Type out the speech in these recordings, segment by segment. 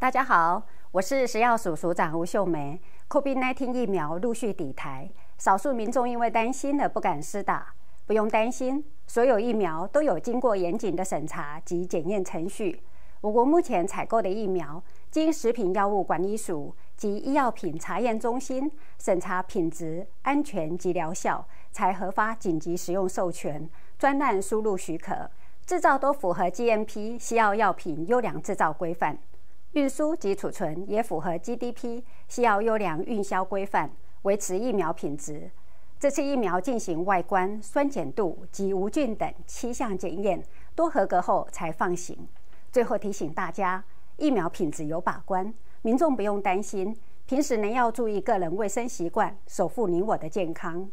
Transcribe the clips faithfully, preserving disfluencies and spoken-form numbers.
大家好，我是食药署署长吴秀梅。COVID 十九 疫苗陆续抵台，少数民众因为担心而不敢施打。不用担心，所有疫苗都有经过严谨的审查及检验程序。我国目前采购的疫苗，经食品药物管理署及医药品查验中心审查品质、安全及疗效，才核发紧急使用授权、专案输入许可。制造都符合 G M P 西药药品优良制造规范。运输及储存也符合 G D P 西药优良运销规范，维持疫苗品质。这次疫苗进行外观、酸碱度及无菌等七项检验，都合格后才放行。最后提醒大家，疫苗品质有把关，民众不用担心，平时仍要注意个人卫生习惯，守护你我的健康。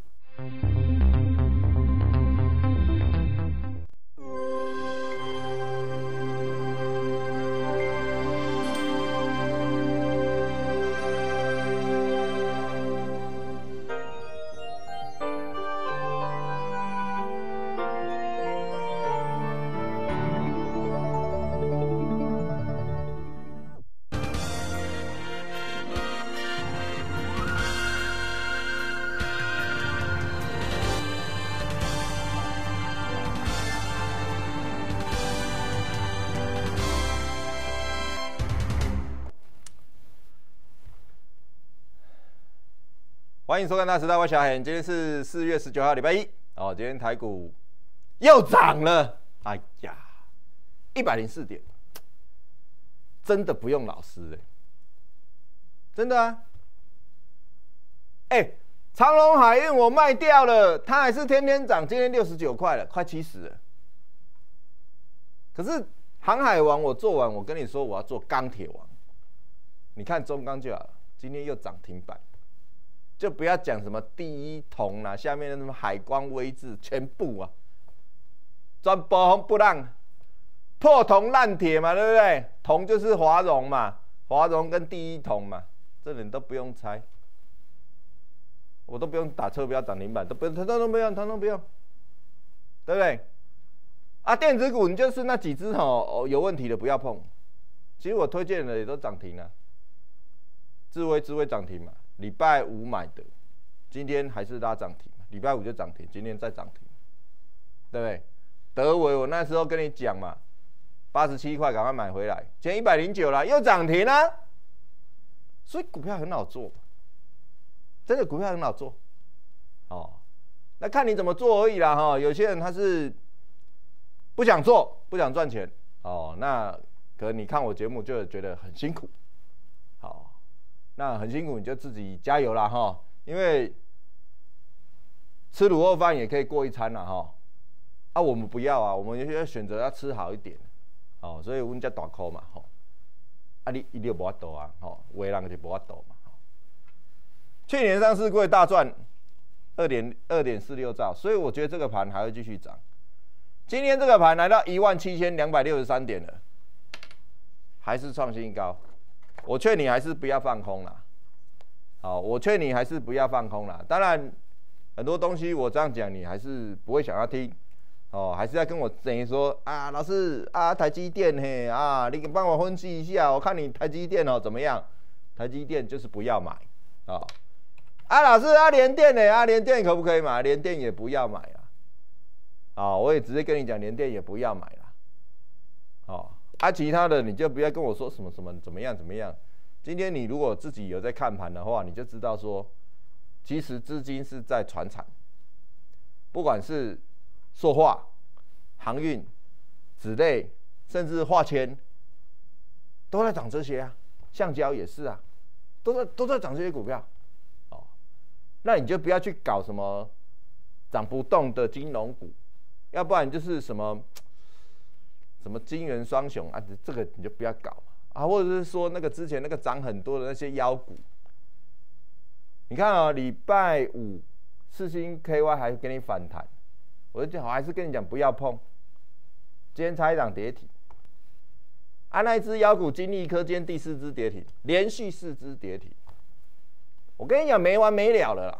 欢迎收看《大时代》，我小黑。今天是四月十九号，礼拜一。哦，今天台股又涨了，哎呀，一百零四点，真的不用老师哎、欸，真的啊。哎、欸，长荣海运我卖掉了，它还是天天涨，今天六十九块了，快七十了。可是航海王我做完，我跟你说我要做钢铁王，你看中钢就好了，今天又涨停板。就不要讲什么第一铜啦、啊，下面的什么海光威智，全部啊，专包红不让，破铜烂铁嘛，对不对？铜就是华荣嘛，华荣跟第一铜嘛，这人都不用猜，我都不用打车标涨停板，都不用，通通不用，通通不用，对不对？啊，电子股你就是那几只哦有问题的不要碰，其实我推荐的也都涨停了、啊，智威智威涨停嘛。礼拜五买的，今天还是拉涨停，礼拜五就涨停，今天再涨停，对不对？德微我那时候跟你讲嘛，八十七块赶快买回来，今天一百零九了，又涨停了，所以股票很好做，真的股票很好做，哦，那看你怎么做而已啦哈、哦。有些人他是不想做，不想赚钱，哦，那可能你看我节目就觉得很辛苦，好。那很辛苦，你就自己加油啦哈！因为吃卤肉饭也可以过一餐啦哈。啊，我们不要啊，我们要选择要吃好一点，哦，所以我们叫大口嘛吼。啊，你一定无法度啊，吼，有的人就无法度嘛。去年上市柜大赚二点二点四六兆，所以我觉得这个盘还会继续涨。今天这个盘来到一万七千两百六十三点了，还是创新高。我劝你还是不要放空啦，好，我劝你还是不要放空啦。当然，很多东西我这样讲，你还是不会想要听，哦，还是要跟我等于说啊，老师啊，台积电嘿啊，你帮我分析一下，我看你台积电哦怎么样？台积电就是不要买啊、哦，啊，老师啊，联电呢？啊，联电可不可以买？联电也不要买啦，啊、哦，我也直接跟你讲，联电也不要买啦，哦。啊，其他的你就不要跟我说什么什么怎么样怎么样。今天你如果自己有在看盘的话，你就知道说，其实资金是在传产，不管是塑化、航运、纸类，甚至化纤，都在涨这些啊。橡胶也是啊，都在都在涨这些股票。哦，那你就不要去搞什么涨不动的金融股，要不然就是什么。什么金元双雄啊，这个你就不要搞啊，或者是说那个之前那个涨很多的那些妖股，你看啊、哦，礼拜五世芯 K Y 还给你反弹，我就还是跟你讲不要碰，今天差一档跌停，啊那一只妖股金利科今天第四只跌停，连续四只跌停，我跟你讲没完没了了啦，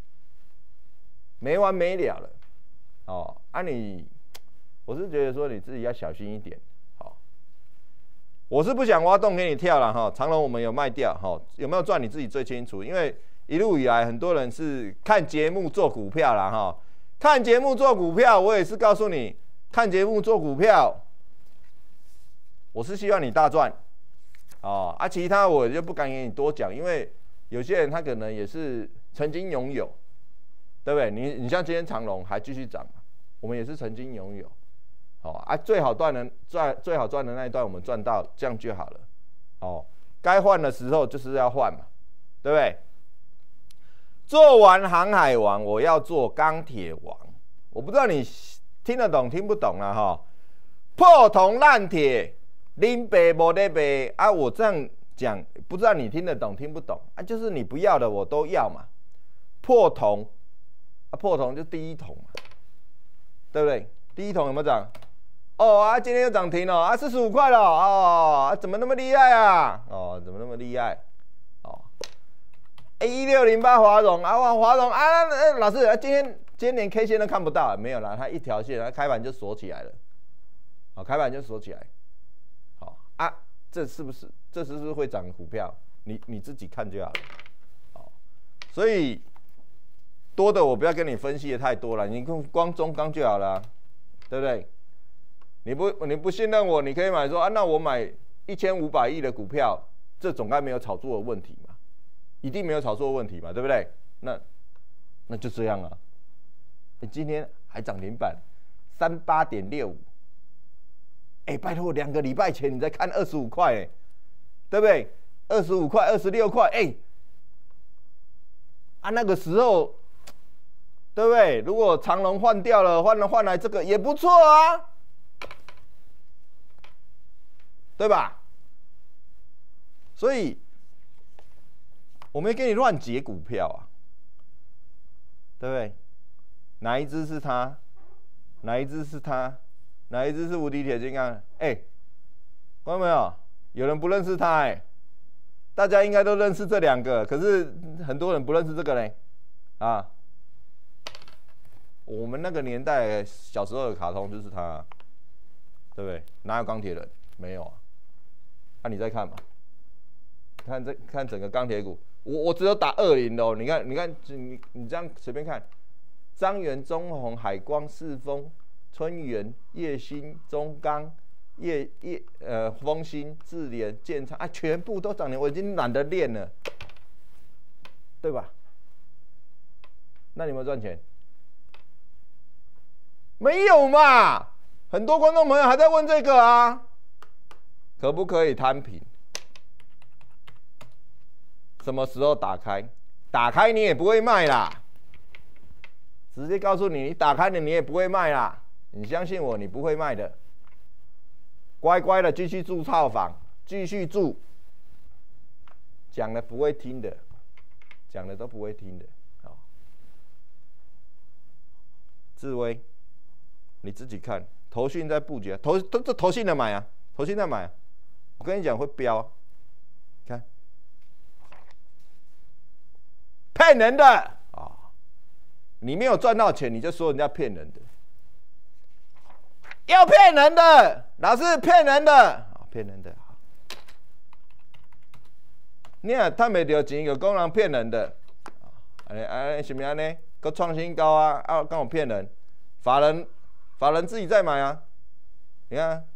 没完没了了，哦，啊你。我是觉得说你自己要小心一点，好、哦。 我是不想挖洞给你跳了哈。长荣我们有卖掉哈，有没有赚你自己最清楚。因为一路以来很多人是看节目做股票啦哈，看节目做股票，我也是告诉你，看节目做股票，我是希望你大赚哦啊，其他我就不敢给你多讲，因为有些人他可能也是曾经拥有，对不对？你你像今天长荣还继续涨，我们也是曾经拥有。哦啊，最好赚的赚最好赚的那一段我们赚到，这样就好了。哦，该换的时候就是要换嘛，对不对？做完航海王，我要做钢铁王。我不知道你听得懂听不懂啦哈。破铜烂铁，恁爸无得卖啊！我这样讲，不知道你听得懂听不懂啊？就是你不要的我都要嘛。破铜啊，破铜就第一桶嘛，对不对？第一桶有没有涨？哦啊，今天又涨停了啊，四十五块了哦啊，怎么那么厉害啊？哦，怎么那么厉害？哦，一六零八华荣啊，哇，华荣啊，呃，老师啊，今天今天连 K 线都看不到，没有啦，它一条线，它开盘就锁起来了，好、哦，开盘就锁起来，好、哦、啊，这是不是这是不是会涨的股票？你你自己看就好了，哦，所以多的我不要跟你分析的太多了，你光中钢就好了，对不对？你不你不信任我，你可以买说啊，那我买一千五百亿的股票，这总该没有炒作的问题嘛，一定没有炒作的问题嘛，对不对？那那就这样啊。你今天还涨停板，三八点六五，哎，拜托，两个礼拜前你在看二十五块，哎，对不对？二十五块、二十六块，哎，啊那个时候，对不对？如果长荣换掉了，换了换来这个也不错啊。对吧？所以我没给你乱解股票啊，对不对？哪一只是它？哪一只是它？哪一只是无敌铁金刚？哎，看到没有？有人不认识它哎、欸，大家应该都认识这两个，可是很多人不认识这个嘞，啊，我们那个年代小时候的卡通就是它、啊，对不对？哪有钢铁人？没有啊。那、啊、你再看嘛，看这看整个钢铁股，我我只有打二零的哦。你看，你看，你你这样随便看，彰源、中鸿、海光、世丰、春源、叶兴、中钢、叶叶呃丰兴、智联、建昌啊，全部都涨停，我已经懒得练了，对吧？那你有没有赚钱？没有嘛，很多观众朋友还在问这个啊。可不可以摊平？什么时候打开？打开你也不会卖啦。直接告诉你，你打开了你也不会卖啦。你相信我，你不会卖的。乖乖的继续住套房，继续住。讲了不会听的，讲了都不会听的。好，智威，你自己看，投信在布局，投都这投信的买啊，投信在买、啊。我跟你讲会飙、啊，看，骗人的啊、哦！你没有赚到钱，你就说人家骗人的，要骗人的，老是骗人的啊，骗、哦、人的。你啊，赚不到钱就讲人骗人的，安尼安尼是不是安尼？搁创新高啊啊，刚好骗人，法人法人自己在买啊，你看。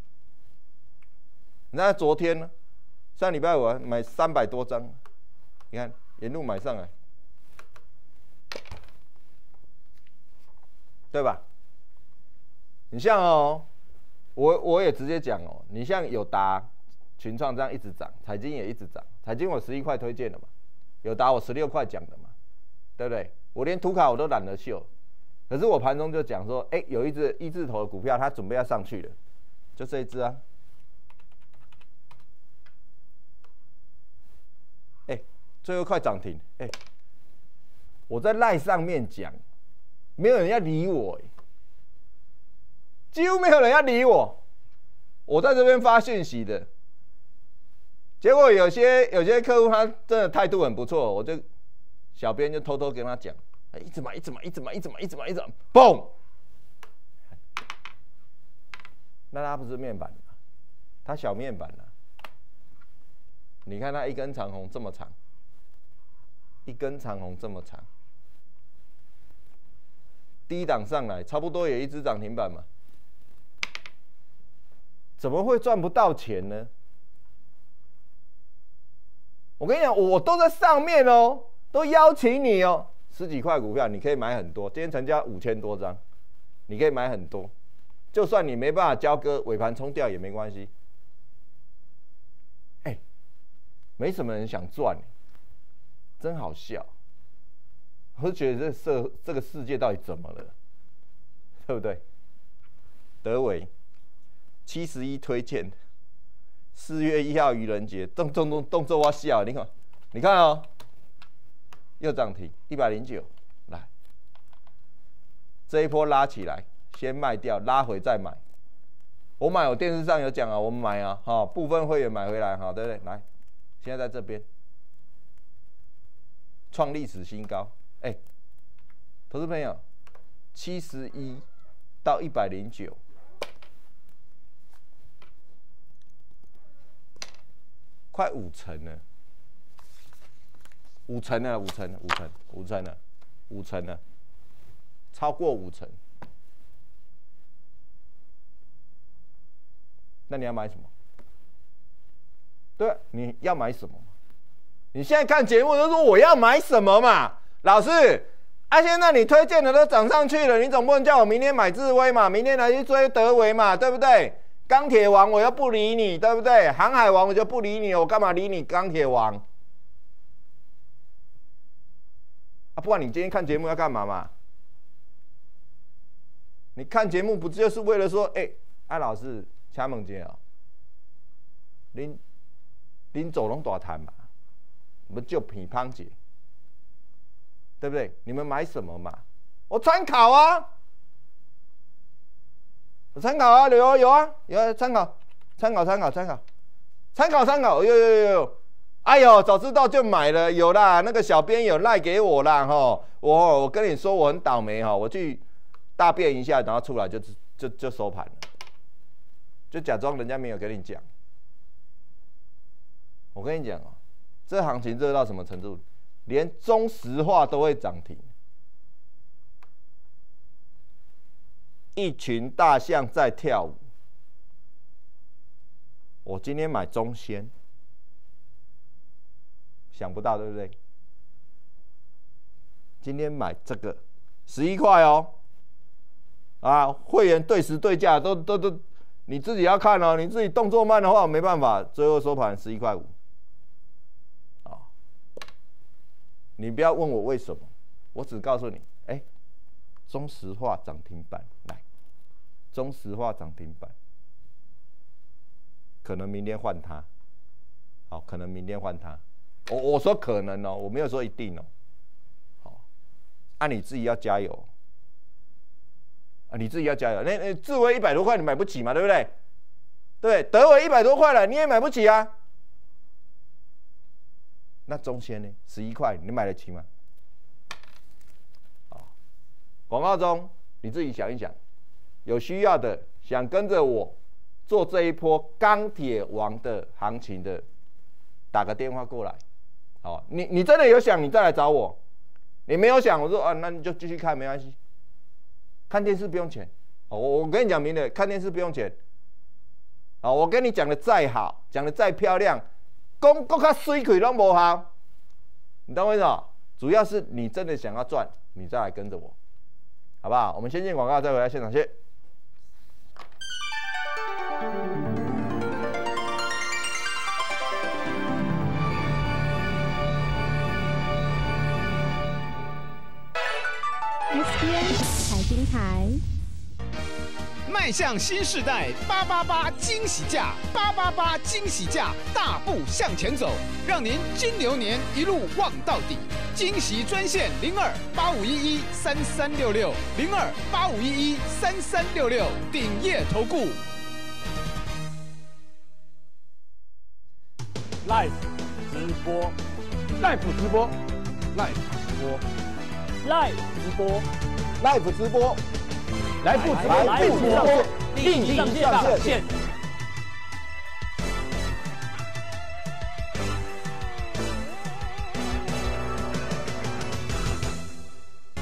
你看昨天呢，上礼拜五买三百多张，你看沿路买上来，对吧？你像哦，我我也直接讲哦，你像友达、群创这样一直涨，彩晶也一直涨，彩晶我十一块推荐的嘛，友达我十六块讲的嘛，对不对？我连图卡我都懒得秀，可是我盘中就讲说，哎，有一只一字头的股票，它准备要上去了，就这一只啊。最后快涨停，哎、欸，我在赖上面讲，没有人要理我、欸，几乎没有人要理我。我在这边发讯息的，结果有些有些客户他真的态度很不错，我就小编就偷偷跟他讲，哎、欸，一直买，一直买，一直买，一直买，一直买，一直买，嘣！那他不是面板，他小面板啊。 你看它一根长红这么长，一根长红这么长，低档上来，差不多也一只涨停板嘛，怎么会赚不到钱呢？我跟你讲，我都在上面哦，都邀请你哦，十几块股票你可以买很多，今天成交五千多张，你可以买很多，就算你没办法交割，尾盘冲掉也没关系。哎，没什么人想赚，真好笑。我就觉得这社这个世界到底怎么了，对不对？德微七十一推荐。四月一号愚人节，动动动动作我笑，你看，你看哦，又涨停一百零九，来，这一波拉起来，先卖掉，拉回再买。我买，我电视上有讲啊，我们买啊，哈、哦，部分会员买回来，哈，对不对？来，现在在这边创历史新高，哎、欸，投资朋友，七十一到一百零九。快五成了，五成了，五成了，五成，五成了，五成了，超过五成。那你要买什么？对，你要买什么？你现在看节目都说我要买什么嘛？老师，啊，现在你推荐的都涨上去了，你总不能叫我明天买智威嘛，明天来去追德微嘛，对不对？钢铁王我又不理你，对不对？航海王我就不理你，我干嘛理你钢铁王？啊，不然你今天看节目要干嘛嘛？你看节目不就是为了说，哎、欸，啊老师，请问一下哦，恁恁走拢大摊嘛，不就偏胖姐，对不对？你们买什么嘛？我参考啊。我参考啊，有啊有啊有啊，参考，参考参考参考，参考参考，有有有有，哎呦，早知道就买了，有啦，那个小编有赖给我啦哈，我我跟你说我很倒霉哈，我去大便一下，然后出来就就就收盘了，就假装人家没有跟你讲。我跟你讲哦，这行情热到什么程度？连中石化都会涨停。一群大象在跳舞。我今天买中仙，想不到对不对？今天买这个十一块哦，啊，会员对时对价都都都，你自己要看哦，你自己动作慢的话没办法，最后收盘十一块五，啊，你不要问我为什么，我只告诉你，哎、欸，中石化涨停板来。中石化涨停板，可能明天换它，好，可能明天换它。我我说可能哦，我没有说一定哦。好，啊你自己要加油，啊你自己要加油。那那智威一百多块你买不起嘛，对不对？对，德微一百多块了你也买不起啊。那中仙呢？十一块你买得起吗？好，广告中你自己想一想。有需要的，想跟着我做这一波钢铁王的行情的，打个电话过来。好，你你真的有想，你再来找我。你没有想，我说啊，那你就继续看，没关系。看电视不用钱。哦，我我跟你讲明的，看电视不用钱。好，我跟你讲的再好，讲的再漂亮，讲更较水气都无效。你懂我意思吗？主要是你真的想要赚，你再来跟着我，好不好？我们先进广告，再回来现场去。 S B N 财经台， 迈向新时代，八八八惊喜价，八八八惊喜价，大步向前走，让您金牛年一路旺到底。惊喜专线零二八五一一三三六六零二八五一一三三六六，鼎业投顾。 Live 直播 ，Live 直播 ，Live 直播 ，Live 直播 ，Live 直播， 来不直播，来不直播，立即上线。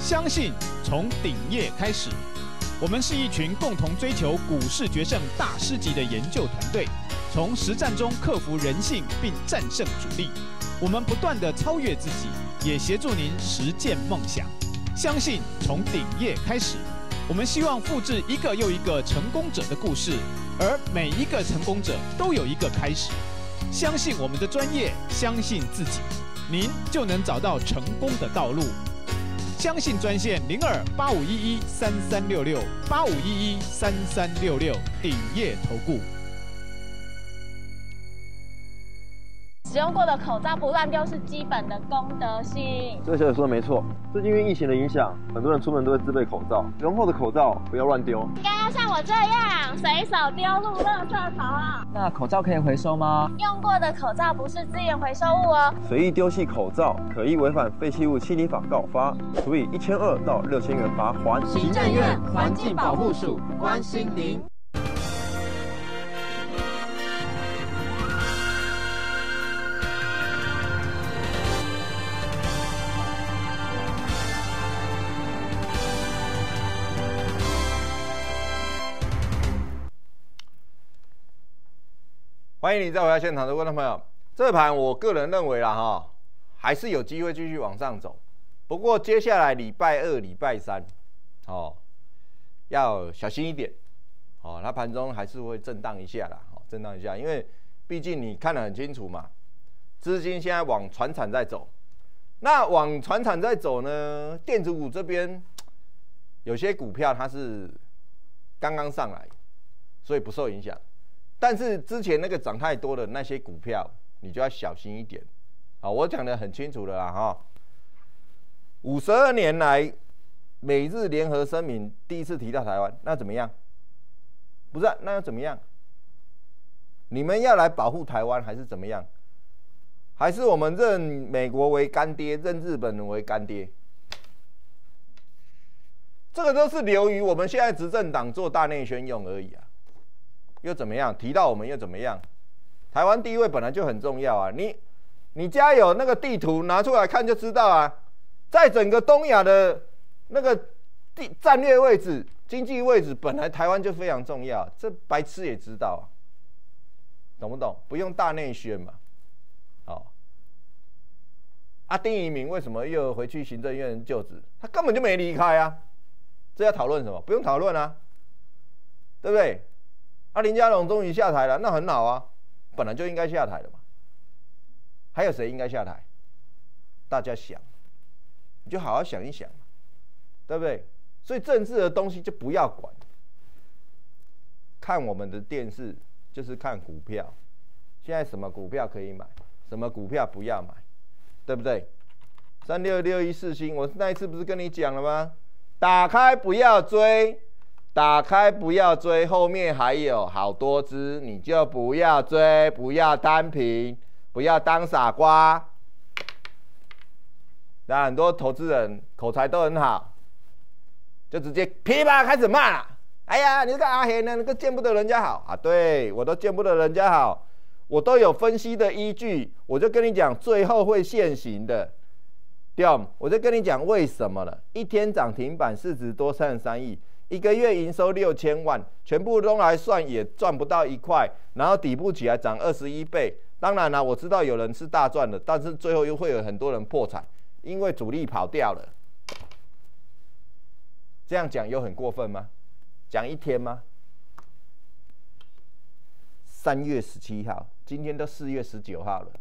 相信从顶业开始。我们是一群共同追求股市决胜大师级的研究团队，从实战中克服人性并战胜主力。我们不断地超越自己，也协助您实践梦想。相信从顶业开始。我们希望复制一个又一个成功者的故事，而每一个成功者都有一个开始。相信我们的专业，相信自己，您就能找到成功的道路。相信专线零二八五一一三三六六八五一一三三六六，鼎业投顾。 使用过的口罩不乱丢是基本的公德心。 这个小姐说的没错，最近因为疫情的影响，很多人出门都会自备口罩。使用后的口罩不要乱丢， 应该要像我这样随手丢入垃圾桶。 那口罩可以回收吗？ 用过的口罩不是资源回收物哦。 随意丢弃口罩，可依违反废弃物清理法告发，处以一千二到六千元罚锾。 行政院环境保护署关心您。 欢迎你再回到现场的观众朋友，这盘我个人认为啦哈，还是有机会继续往上走。不过接下来礼拜二、礼拜三，哦，要小心一点。哦，它盘中还是会震荡一下啦，哦，震荡一下，因为毕竟你看得很清楚嘛，资金现在往传产在走。那往传产在走呢，电子股这边有些股票它是刚刚上来，所以不受影响。但是之前那个涨太多的那些股票，你就要小心一点。好，我讲得很清楚了啦哈。五十二年来，美日联合声明第一次提到台湾，那怎么样？不是、啊，那要怎么样？你们要来保护台湾，还是怎么样？还是我们认美国为干爹，认日本人为干爹？这个都是流于我们现在执政党做大内宣用而已啊。又怎么样？提到我们又怎么样？台湾地位本来就很重要啊！你你家有那个地图拿出来看就知道啊，在整个东亚的那个地战略位置、经济位置，本来台湾就非常重要，这白痴也知道啊，懂不懂？不用大内宣嘛。好，啊，丁仪明为什么又回去行政院就职？他根本就没离开啊！这要讨论什么？不用讨论啊，对不对？啊，林佳龙终于下台了，那很好啊，本来就应该下台了嘛。还有谁应该下台？大家想，你就好好想一想，对不对？所以政治的东西就不要管，看我们的电视就是看股票。现在什么股票可以买，什么股票不要买，对不对？三六六一四星，我那一次不是跟你讲了吗？打开不要追。打开不要追，后面还有好多只，你就不要追，不要单凭，不要当傻瓜。那很多投资人口才都很好，就直接噼啪开始骂了。哎呀，你这个阿黑呢，你个见不得人家好啊！对我都见不得人家好，我都有分析的依据，我就跟你讲，最后会现形的。对，我就跟你讲为什么了。一天涨停板，市值多三十三亿。一个月营收六千万，全部都来算也赚不到一块，然后底部起来涨二十一倍。当然啦、啊，我知道有人是大赚的，但是最后又会有很多人破产，因为主力跑掉了。这样讲有很过分吗？讲一天吗？三月十七号，今天都四月十九号了。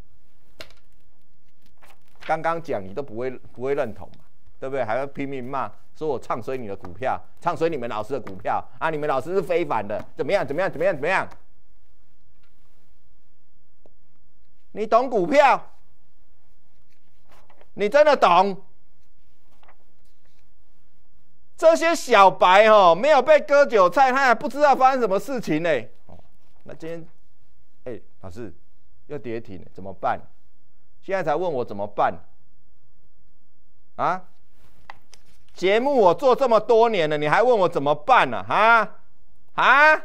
刚刚讲你都不会不会认同嘛，对不对？还要拼命骂。说我唱衰你的股票，唱衰你们老师的股票啊！你们老师是非凡的，怎么样？怎么样？怎么样？怎么样？你懂股票？你真的懂？这些小白哦，没有被割韭菜，他还不知道发生什么事情呢。哦，那今天，哎、欸，老师又跌停了，怎么办？现在才问我怎么办？啊？节目我做这么多年了，你还问我怎么办呢、啊？哈啊！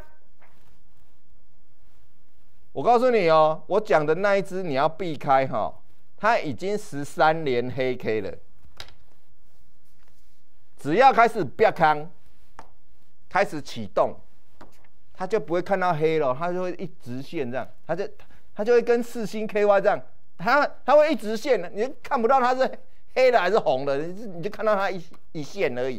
我告诉你哦，我讲的那一只你要避开哈、哦，它已经十三连黑 K 了。 只要开始变康，开始启动，它就不会看到黑了，它就会一直线这样，它就它就会跟四星 K Y 这样，它它会一直线，你就看不到它是黑的还是红的，你就看到它一一线而已。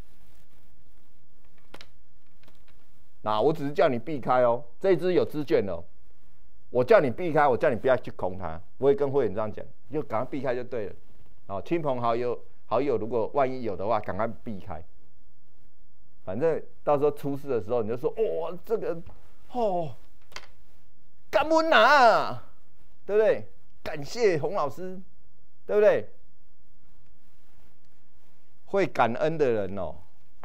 那我只是叫你避开哦，这一支有支券哦，我叫你避开，我叫你不要去空它，我会跟会员这样讲，就赶快避开就对了。哦，亲朋好友好友如果万一有的话，赶快避开。反正到时候出事的时候，你就说哦，这个哦，感恩啊，对不对？感谢洪老师，对不对？会感恩的人哦。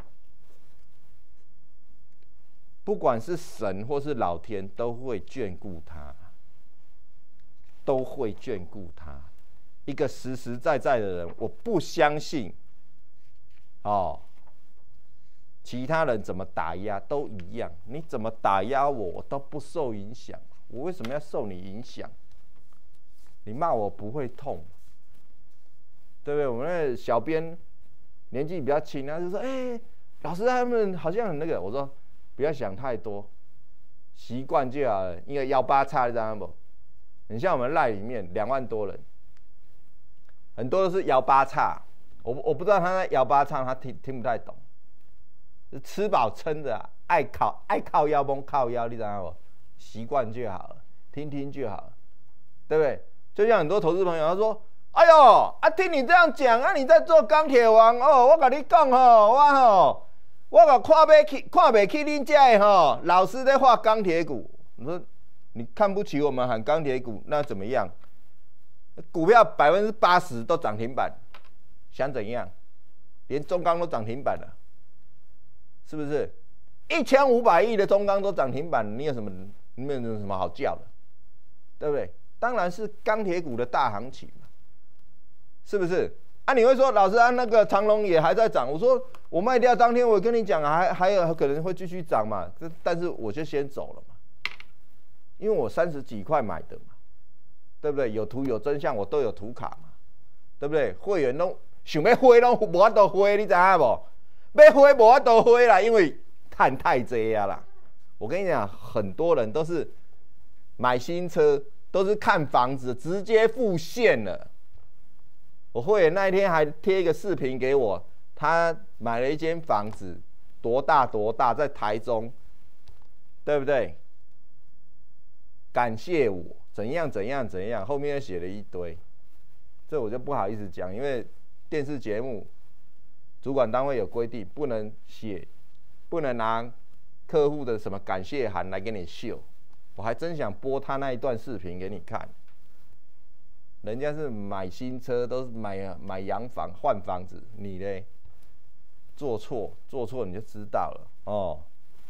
不管是神或是老天，都会眷顾他，都会眷顾他。一个实实在在的人，我不相信，哦，其他人怎么打压都一样，你怎么打压我，我都不受影响。我为什么要受你影响？你骂我不会痛，对不对？我们那小编年纪比较轻，他就说：“哎、欸，老师他们好像很那个。”我说。不要想太多，习惯就好了。因为幺八叉，你知道不？你像我们赖里面两万多人，很多都是幺八叉。我我不知道他那幺八叉，他听听不太懂。吃饱撑着、啊，爱靠爱靠腰崩靠腰，你知道不？习惯就好了，听听就好了，对不对？就像很多投资朋友他说：“哎呦，啊听你这样讲，啊你在做钢铁王哦，我跟你讲吼，我吼。”我讲看不起，看不起恁这的吼，老师在画钢铁股。你说你看不起我们喊钢铁股，那怎么样？股票百分之八十都涨停板，想怎样？连中钢都涨停板了，是不是？一千五百亿的中钢都涨停板，你有什么？你有什么好叫的？对不对？当然是钢铁股的大行情嘛，是不是？啊，你会说老师啊，那个长荣也还在涨。我说我卖掉当天，我跟你讲，还还有可能会继续涨嘛。但是我就先走了嘛，因为我三十几块买的嘛，对不对？有图有真相，我都有图卡嘛，对不对？会员都想要花都无法度花，你知影无？要花无法度花啦，因为赚太济啊啦。我跟你讲，很多人都是买新车，都是看房子直接付现了。我会员那一天还贴一个视频给我，他买了一间房子，多大多大，在台中，对不对？感谢我，怎样怎样怎样，后面又写了一堆，这我就不好意思讲，因为电视节目主管单位有规定，不能写，不能拿客户的什么感谢函来给你秀。我还真想播他那一段视频给你看。人家是买新车，都是买买洋房换房子，你嘞做错做错你就知道了哦。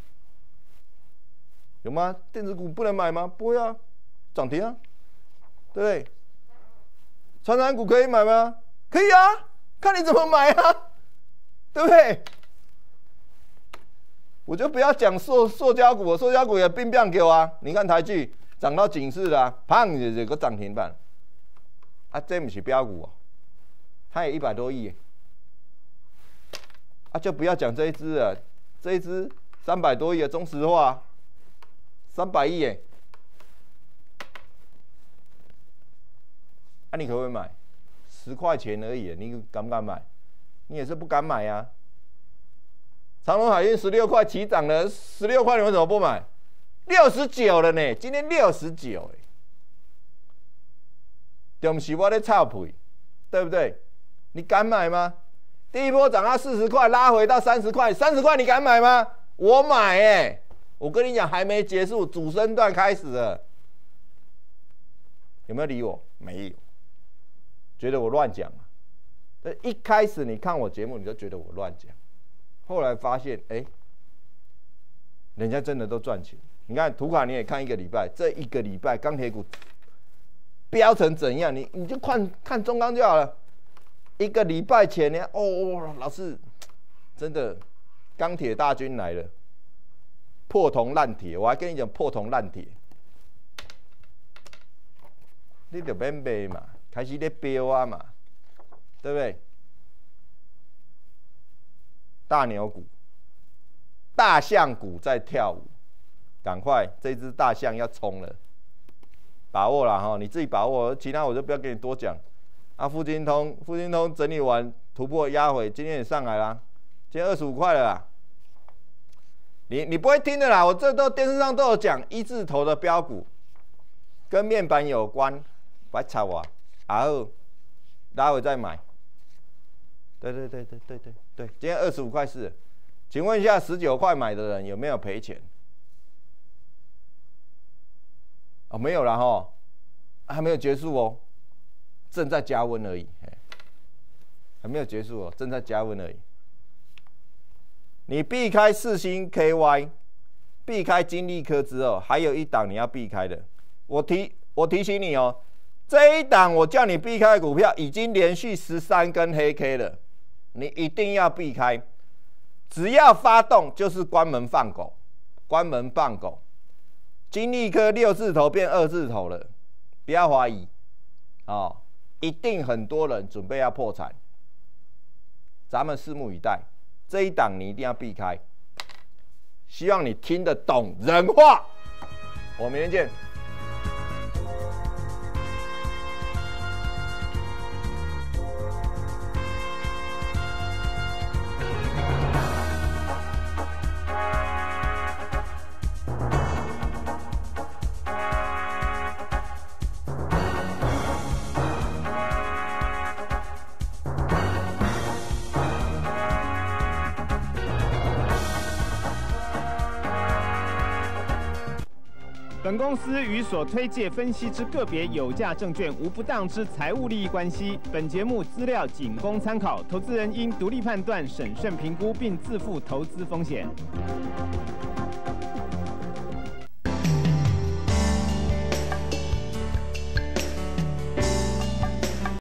有吗？电子股不能买吗？不会啊，涨停啊，对不对？传产股可以买吗？可以啊，看你怎么买啊，对不对？我就不要讲塑塑胶股，塑胶股也并并给我啊。你看台剧涨到警示了、啊，砰就这个涨停板。啊，这不是标股哦，它也一百多亿，啊，就不要讲这一支了，这一支三百多亿的中石化，三百亿耶，啊，你可不可以买？十块钱而已，你敢不敢买？你也是不敢买呀、啊。长荣海运十六块起涨了，十六块你为什么不买？六十九了呢，今天六十九哎。就是我在臭屁，对不对？你敢买吗？第一波涨到四十块，拉回到三十块，三十块你敢买吗？我买哎、欸！我跟你讲，还没结束，主升段开始了。有没有理我？没有，觉得我乱讲嘛？一开始你看我节目，你就觉得我乱讲，后来发现，哎、欸，人家真的都赚钱。你看图卡，你也看一个礼拜，这一个礼拜钢铁股飙成怎样？你你就看看中钢就好了。一个礼拜前呢，哦，老师，真的钢铁大军来了，破铜烂铁。我还跟你讲破铜烂铁，你就免卖嘛，开始在飙啊嘛，对不对？ 大牛股、大象股在跳舞，赶快，这只大象要冲了，把握了哈，你自己把握，其他我就不要跟你多讲。啊，富金通，富金通整理完突破压回，今天也上来啦，今天二十五块了啦。你你不会听的啦，我这都电视上都有讲，一字头的标股跟面板有关，别吵我，然后拉回再买。对对对对对对对，今天二十五块四，请问一下，十九块买的人有没有赔钱？哦，没有啦齁，还没有结束哦，正在加温而已，还没有结束哦，正在加温而已。你避开世芯 K Y， 避开金利科之后，还有一档你要避开的。我提我提醒你哦，这一档我叫你避开的股票已经连续十三根黑 K 了，你一定要避开。只要发动就是关门放狗，关门放狗。金利科六字头变二字头了，不要怀疑，哦，一定很多人准备要破产，咱们拭目以待。这一档你一定要避开，希望你听得懂人话。我明天见。 本公司与所推介分析之个别有价证券无不当之财务利益关系。本节目资料仅供参考，投资人应独立判断、审慎评估，并自负投资风险。